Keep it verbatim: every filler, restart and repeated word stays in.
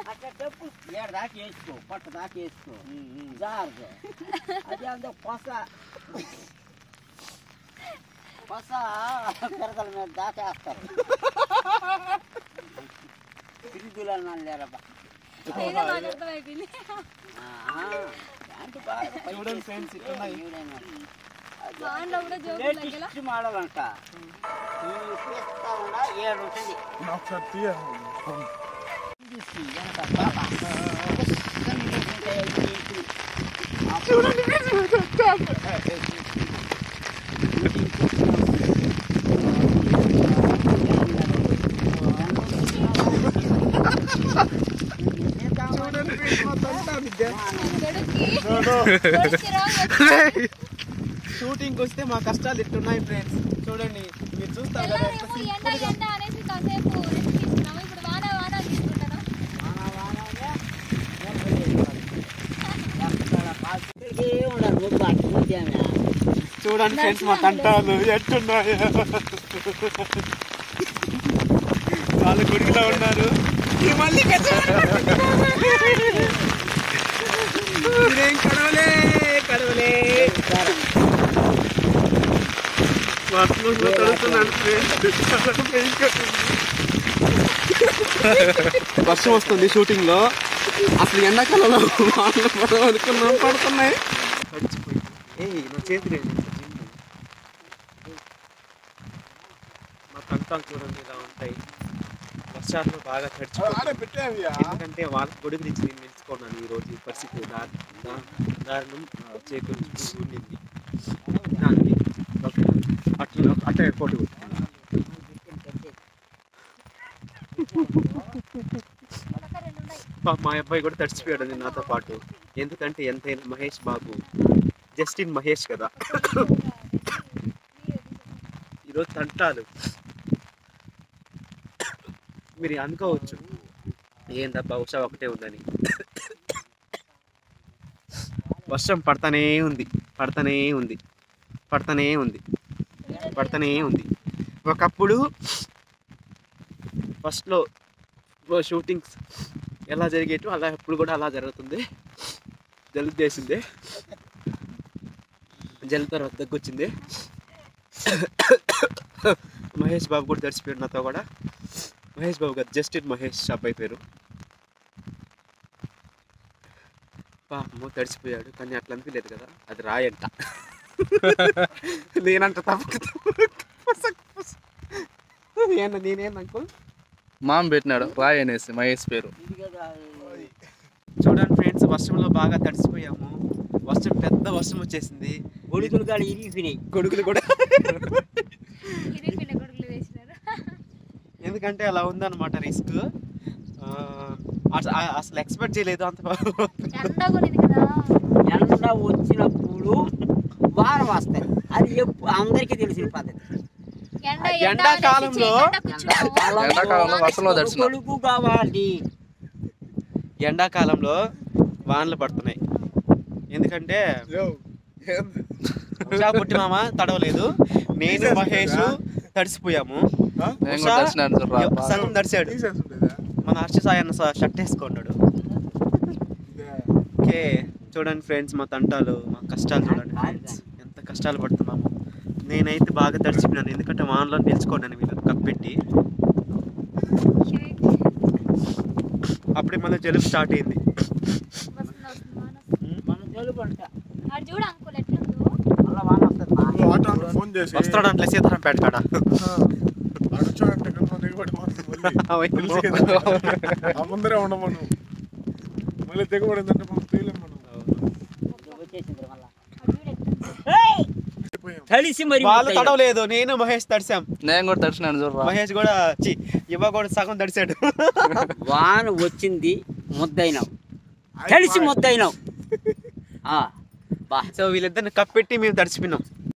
అట్లా డబ్బు ఏడు దాకా వేసుకో పట్ట దాకా వేసుకో జారు అది అంత కొస కొస పెరదల మీద దాకేస్తారు పిరిదులని లేరబ్బా లేటెస్ట్ మోడల్ అంట ఏడు ఉంటుంది షూటింగ్ వస్తే మా కష్టాలు ఇట్టున్నాయి ఫ్రెండ్స్. చూడండి మీరు చూస్తారు కదా. చూడండి ఫ్రెండ్స్ మా తంటాలు ఎట్టున్నాయో. వాళ్ళు గుడిలో ఉన్నారు. మళ్ళీ కడవలే కడవలే వర్షం వస్తుంది షూటింగ్ లో. అసలు ఎండాకాలంలో పడవ అనుకున్నాం పడుతున్నాయి. నా చేతి మా తంటాలు చూడండి ఇలా ఉంటాయి. వర్షాల్లో బాగా తడిచిపోయి ఎందుకంటే వాళ్ళ గొడుగు నుంచి నేను నిలుచుకున్నాను ఈరోజు. ఈ పరిస్థితి దారుణం చేకూర్చి ఉండింది దానికి. అట్లా అట్లా ఫోటో మా అబ్బాయి కూడా తడిచిపోయాడు నాతో పాటు. ఎందుకంటే ఎంతైనా మహేష్ బాబు జస్టిన్ మహేష్ కదా. ఈరోజు తంటాలు మీరు అనుకోవచ్చు ఏందబ్బా ఉషా ఒకటే ఉందని. వర్షం పడతానే ఉంది పడతానే ఉంది పడతానే ఉంది పడతానే ఉంది. ఒకప్పుడు ఫస్ట్లో షూటింగ్స్ ఎలా జరిగేటో అలా ఇప్పుడు కూడా అలా జరుగుతుంది. జలుబు చేసింది, జలుబు తర్వాత దగ్గొచ్చింది. మహేష్ బాబు కూడా తడిచిపోయాడు నాతో కూడా. మహేష్ బాబు గారు జస్టిన్ మహేష్ అబ్బాయి పేరు. పాపము తడిచిపోయాడు కానీ అట్లా అనిపించలేదు కదా. అది రాయంట నేనంట తప్పక నేనేందనుకో మామ పెట్టినాడు రాయ్ అనేసి మహేష్ పేరు. చూడండి ఫ్రెండ్స్ వర్షంలో బాగా తడిసిపోయాము. వర్షం పెద్ద వర్షం వచ్చేసింది. గొడుగులు కూడా ఇరిగిపోయినాయి. గొడుగులు కూడా ఎందుకంటే అలా ఉందన్నమాట రిస్క్. అసలు ఎక్స్పెక్ట్ చేయలేదు అంత. ఎండ వచ్చినప్పుడు వారం వస్తాయి. అది అందరికీ తెలిసిన పద్ధతి. ఎండాకాలంలో గొడుగు కావాలి. ఎండాకాలంలో వానలు పడుతున్నాయి. ఎందుకంటే ఉషా పుట్టి మామ తడవలేదు, నేను మహేష్ తడిసిపోయాము. సగం తడిచాడు. మన హర్ష సాయి అన్న షర్ట్ వేసుకున్నాడు. ఓకే చూడండి ఫ్రెండ్స్ మా తంటాలు మా కష్టాలు చూడండి ఫ్రెండ్స్. ఎంత కష్టాలు పడుతున్నాము. నేనైతే బాగా తడిచిపోయినాను ఎందుకంటే వానలో నిలుచుకోండి వీళ్ళు కప్పెట్టి. అప్పుడే మళ్ళీ జలుబు స్టార్ట్ అయింది. వస్తాడు అంటే సీతారాం పేట కాడ ముందరే ఉండమను. మళ్ళీ దిగబడిందంటే మనం తేలేం. మనం తడిసి మరి వాళ్ళు తడవలేదు, నేను మహేష్ తడిసాం. నేను కూడా తడిచినాను చూడ. మహేష్ కూడా ఇవ్వ కూడా సగం తడిసాడు. వాన వచ్చింది ముద్దయినావు, తడిసి ముద్దయినావు. సో వీళ్ళిద్దరిని కప్పెట్టి మేము తడిచిపోయినాం.